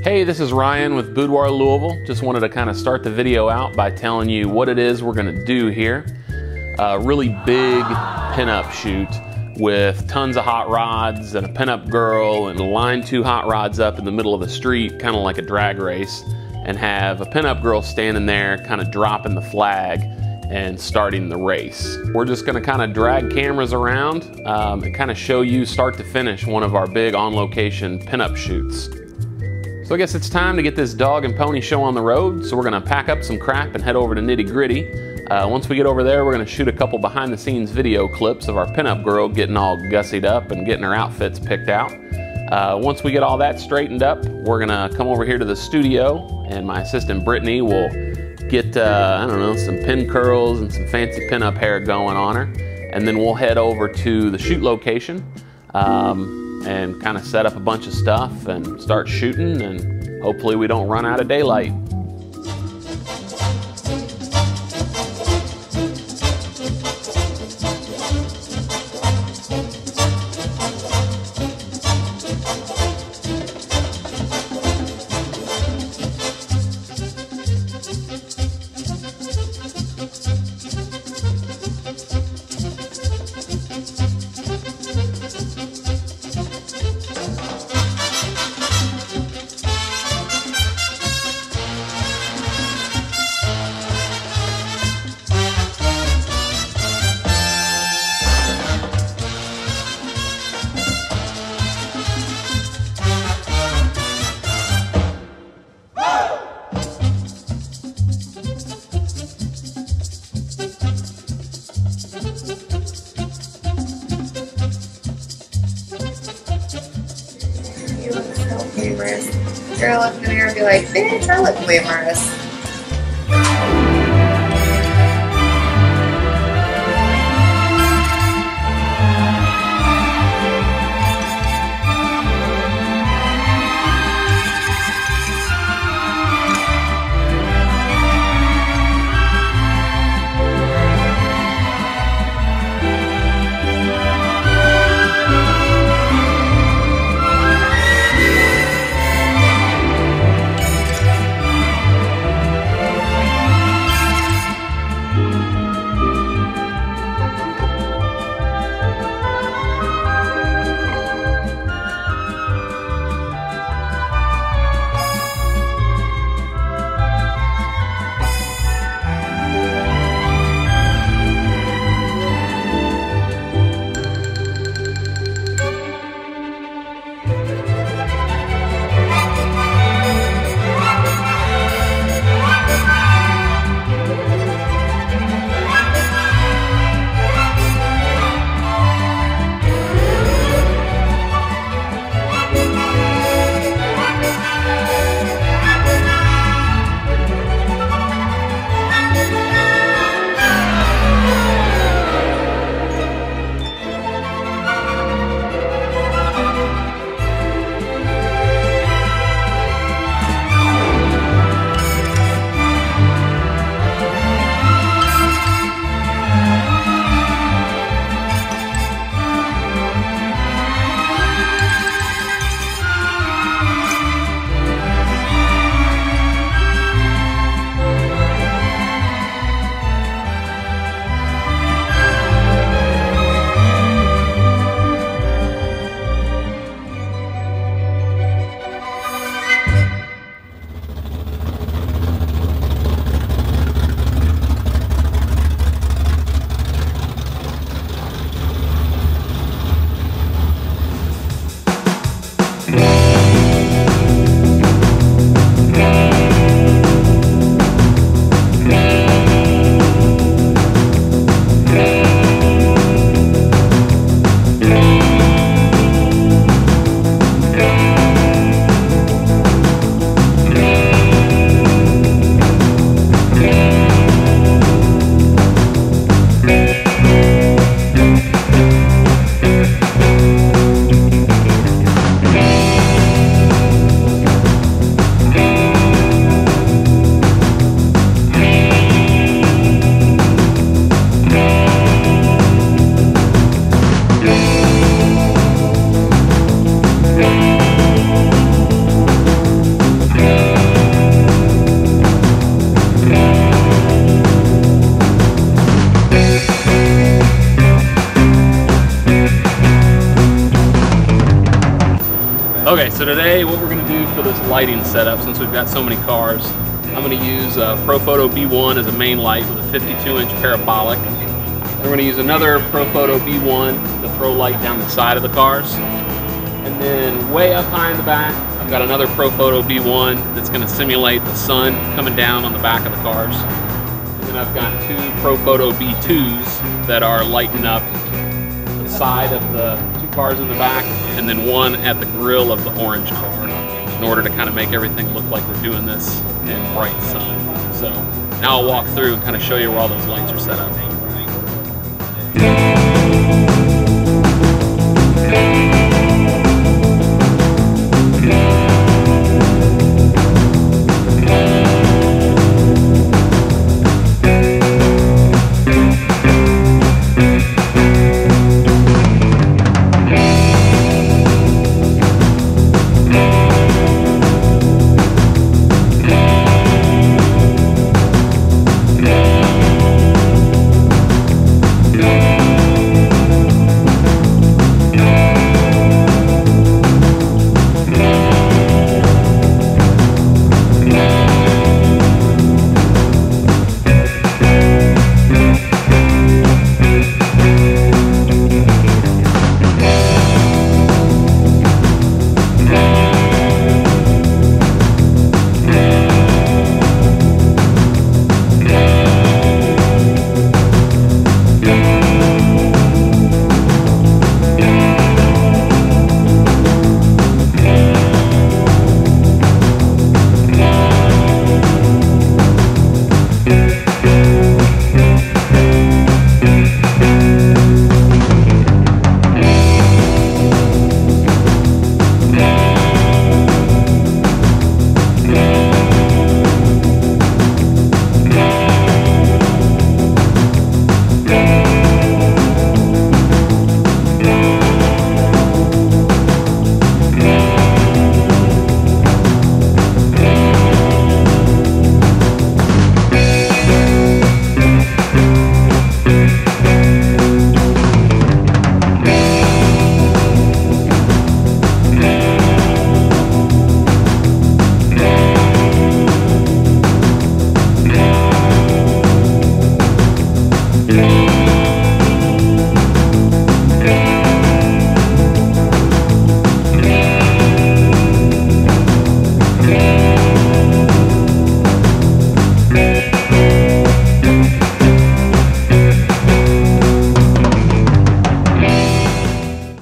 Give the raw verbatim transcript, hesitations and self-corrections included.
Hey, this is Ryan with Boudoir Louisville. Just wanted to kind of start the video out by telling you what it is we're going to do here. A really big pinup shoot with tons of hot rods and a pinup girl, and line two hot rods up in the middle of the street, kind of like a drag race, and have a pinup girl standing there kind of dropping the flag and starting the race. We're just going to kind of drag cameras around um, and kind of show you start to finish one of our big on-location pinup shoots. So I guess it's time to get this dog and pony show on the road, so we're going to pack up some crap and head over to Nitty Gritty. Uh, once we get over there, we're going to shoot a couple behind the scenes video clips of our pinup girl getting all gussied up and getting her outfits picked out. Uh, once we get all that straightened up, we're going to come over here to the studio, and my assistant Brittany will get, uh, I don't know, some pin curls and some fancy pinup hair going on her. And then we'll head over to the shoot location um, and kind of set up a bunch of stuff and start shooting, and hopefully we don't run out of daylight. Girl look in the mirror and be like, bitch, I look glamorous. Okay, so today what we're gonna do for this lighting setup, since we've got so many cars, I'm gonna use a ProPhoto B one as a main light with a fifty-two inch parabolic. We're gonna use another ProPhoto B one to throw light down the side of the cars. And then way up high in the back, I've got another ProPhoto B one that's gonna simulate the sun coming down on the back of the cars. And then I've got two ProPhoto B twos that are lighting up the side of the two cars in the back, and then one at the grill of the orange car, in order to kind of make everything look like we're doing this in bright sun. So now I'll walk through and kind of show you where all those lights are set up.